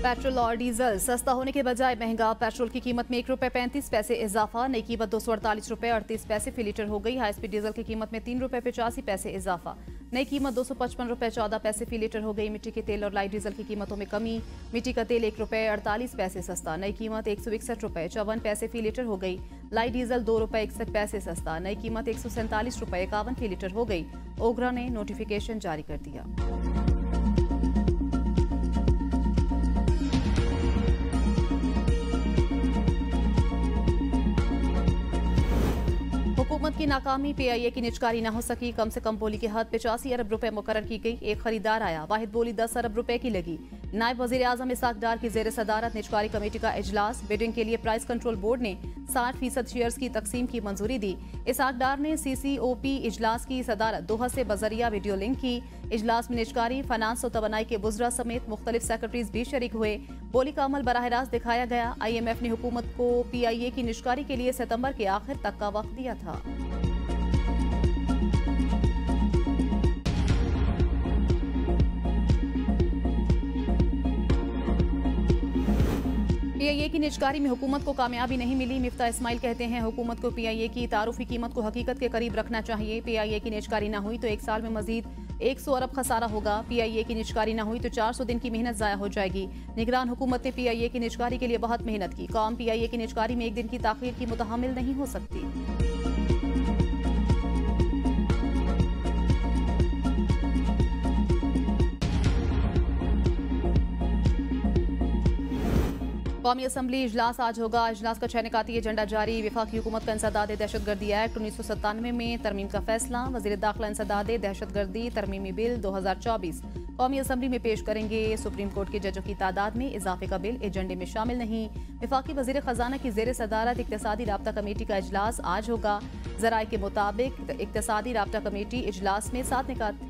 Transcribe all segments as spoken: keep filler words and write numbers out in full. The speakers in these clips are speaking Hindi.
पेट्रोल और डीजल सस्ता होने के बजाय महंगा। पेट्रोल की कीमत में एक रुपए पैंतीस पैसे इजाफा, नई कीमत दो सौ अड़तालीस रुपए अड़तीस पैसे फी लीटर हो गई। हाई स्पीड डीजल की कीमत में तीन रुपए पचासी पैसे इजाफा, नई कीमत दो सौ पचपन रुपए चौदह पैसे फी लीटर हो गई। मिट्टी के तेल और लाइट डीजल की कीमतों में कमी, मिट्टी का तेल एक रुपए अड़तालीस पैसे सस्ता, नई कीमत एक सौ इकसठ रुपए चौवन पैसे फी लीटर हो गई। लाइट डीजल दो रुपए इकसठ पैसे सस्ता, नई कीमत एक सौ सैंतालीस रुपए इक्यावन फी लीटर हो गई। ओगरा ने नोटिफिकेशन जारी कर दिया। हुकूमत की नाकामी, पीआईए की निजकारी न हो सकी। कम से कम बोली के हद पचासी अरब रुपए मुकर्रर की गई। एक खरीदार आया, वाहिद बोली दस अरब रुपए की लगी। नायब वजीर आजम इसाक डार की जेर सदारत निजकारी कमेटी का इजलास। बिडिंग के लिए प्राइस कंट्रोल बोर्ड ने साठ फीसद शेयर्स की तकसीम की मंजूरी दी। इसाक डार ने सीसीओपी इजलास की सदारत दोहा से बजरिया वीडियो लिंक की। इजलास में निजकारी, फाइनेंस और तवानाई के बुजरा समेत मुख्तलिफ सेक्रेटरीज भी शरीक हुए। बोली का अमल बराह रास्त दिखाया गया। आई एम एफ ने हुकूमत को पीआईए की निजकारी के लिए सितंबर के आखिर तक का वक्त दिया था। पीआईए की निजकारी में हुकूमत को कामयाबी नहीं मिली। मिफ्ता इस्माइल कहते हैं हुकूमत को पीआईए की तारुफी कीमत को हकीकत के करीब रखना चाहिए। पीआईए की निजकारी न हुई तो एक साल में मजीद एक सौ अरब खसारा होगा। पीआईए की निजकारी न हुई तो चार सौ दिन की मेहनत जाया हो जाएगी। निगरान हुकूमत ने पीआईए की निजकारी के लिए बहुत मेहनत की। कौम पीआईए की निजकारी में एक दिन की ताखीर की मुतहम्मिल नहीं हो सकती। कौमी असम्बली इजलास आज होगा। इजलास का छह निकाती एजेंडा जारी। वफाकी हुकूमत का इंसदाद दहशतगर्दी एक्ट उन्नीस सौ सत्तानवे में तरमीम का फैसला। वजीर दाखिला इंसदाद दहशतगर्दी तरमीमी बिल दो हजार चौबीस कौमी असम्बली में पेश करेंगे। सुप्रीम कोर्ट के जजों की तादाद में इजाफे का बिल एजेंडे में शामिल नहीं। वफाकी वजीर खजाना की जेर सदारत इक्तिसादी राब्ता कमेटी का इजलास आज होगा। जराये के मुताबिक इक्तिसादी राब्ता कमेटी इजलास में सात निकात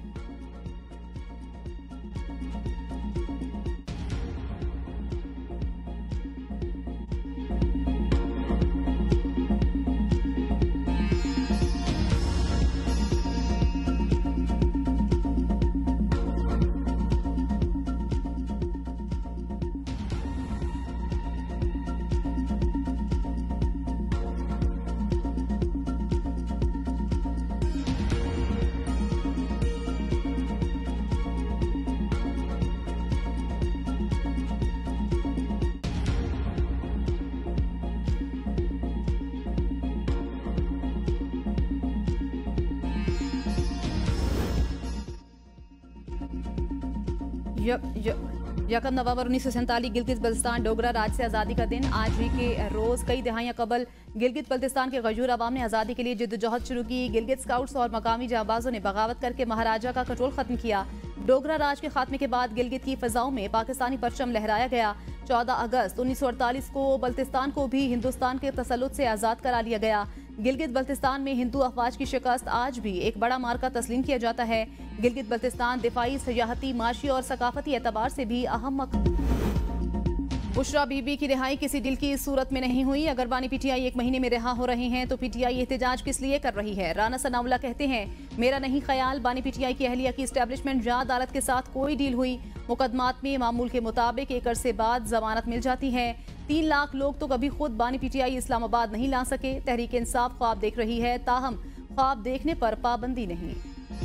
यकम नवंबर उन्नीस सौ सैंतालीस गिलगित बल्तिस्तान डोगरा राज से आज़ादी का दिन। आज ही के रोज़ कई दहाइयाँ कबल गिलगित बल्तिस्तान के गजूर अवाम ने आज़ादी के लिए जिद्दोजहद शुरू की। गिलगित स्काउट्स और मकामी जांबाजों ने बगावत करके महाराजा का कंट्रोल खत्म किया। डोगरा राज के खात्मे के बाद गिलगित की फ़ज़ाओं में पाकिस्तानी परचम लहराया गया। चौदह अगस्त उन्नीस सौ अड़तालीस को बल्तिस्तान को भी हिंदुस्तान के तसल्लुत से आज़ाद करा लिया गया। गिलगित बल्तिस्तान में हिंदू अफवाज की शिकस्त आज भी एक बड़ा मार्का तस्लीम किया जाता है। गिलगित बल्तिस्तान दिफाई, सियाहती, माशी और सकाफती एतबार से भी अहम मक बुशरा बीबी की रिहाई किसी दिल की सूरत में नहीं हुई। अगर बानी पीटीआई एक महीने में रिहा हो रहे हैं तो पीटीआई एहतजाज किस लिए कर रही है। राना सनाउल्लाह कहते हैं मेरा नहीं ख्याल बानी पीटीआई की अहलिया की एस्टेब्लिशमेंट जहाँ अदालत के साथ कोई डील हुई। मुकदमात में मामूल के मुताबिक एक अरसे बाद जमानत मिल जाती है। तीन लाख लोग तो कभी खुद बानी पीटीआई इस्लामाबाद नहीं ला सके। तहरीक इंसाफ ख्वाब देख रही है, ताहम ख्वाब देखने पर पाबंदी नहीं।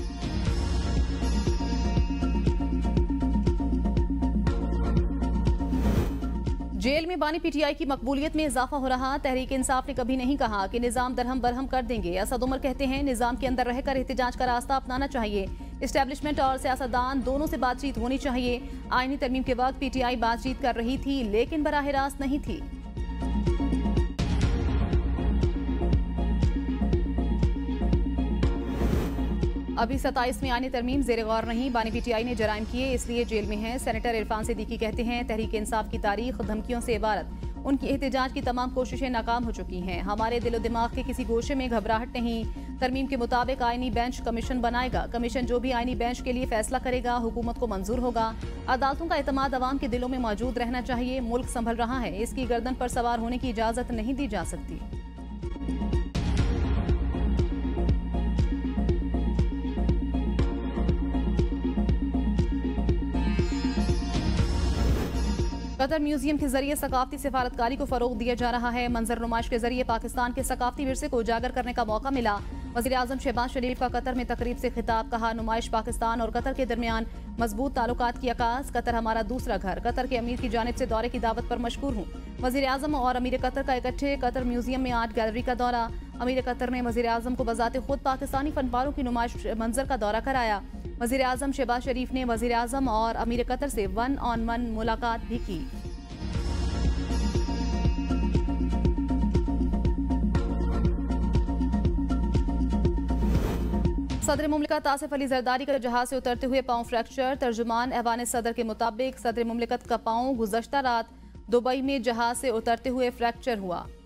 जेल में बानी पीटीआई की मकबूलियत में इजाफा हो रहा। तहरीक इंसाफ ने कभी नहीं कहा कि निजाम दरहम बरहम कर देंगे। असद उमर कहते हैं निजाम के अंदर रहकर एहतजाज का रास्ता अपनाना चाहिए। इस्टेब्लिशमेंट और सियासतदान दोनों से बातचीत होनी चाहिए। आईनी तरमीम के वक्त पीटीआई बातचीत कर रही थी लेकिन बराह रास्त नहीं थी। अभी सत्ताईस में आने तरमीम जेर गौर नहीं। बानी पीटीआई ने जराइम किए इसलिए जेल में है। सेनेटर इरफान सिद्दीकी कहते हैं तहरीक इंसाफ की तारीख धमकियों से इबारत। उनकी एहतजाज की तमाम कोशिशें नाकाम हो चुकी हैं। हमारे दिलो दिमाग के किसी गोशे में घबराहट नहीं। तरमीम के मुताबिक आईनी बेंच कमीशन बनाएगा। कमीशन जो भी आईनी बेंच के लिए फैसला करेगा हुकूमत को मंजूर होगा। अदालतों का एतमाद अवाम के दिलों में मौजूद रहना चाहिए। मुल्क संभल रहा है, इसकी गर्दन पर सवार होने की इजाजत नहीं दी जा सकती। कतर म्यूजियम के जरिए सकाफती सिफारतकारी को फरोग दिया जा रहा है। मंजर नुमाइश के जरिए पाकिस्तान के सकाफती विरसे को उजागर करने का मौका मिला। वज़ीर आज़म शहबाज शरीफ का कतर में तकरीब से खिताब, कहा नुमाइश पाकिस्तान और कतर के दरमियान मजबूत ताल्लुकात की अकास। कतर हमारा दूसरा घर। कतर के अमीर की जानिब से दौरे की दावत पर मशकूर हूँ। वज़ीर आज़म और अमीर कतर का इकट्ठे कतर म्यूजियम में आर्ट गैलरी का दौरा। अमीर कतर ने वज़ीर आज़म को बजाते खुद पाकिस्तानी फनपारों की नुमाइश मंजर का दौरा कराया। वज़ीर आज़म शहबाज शरीफ ने वज़ीर आज़म और अमीर कतर से वन ऑन वन मुलाकात भी की। सदर मुमलिकत आसिफ अली जरदारी का जहाज से उतरते हुए पांव फ्रैक्चर। तर्जुमान ऐवान सदर के मुताबिक सदर मुमलिकत का पांव गुज़श्ता रात दुबई में जहाज से उतरते हुए फ्रैक्चर हुआ।